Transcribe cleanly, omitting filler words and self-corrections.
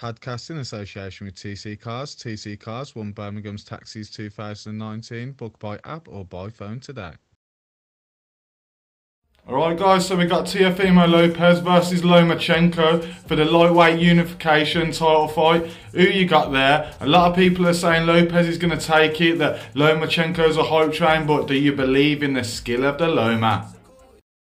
Padcast in association with TC Cars. TC Cars won Birmingham's Taxis 2019. Book by app or by phone today. Alright guys, so we got Teofimo Lopez versus Lomachenko for the lightweight unification title fight. Who you got there? A lot of people are saying Lopez is going to take it, that Lomachenko's a hype train, but do you believe in the skill of the Loma?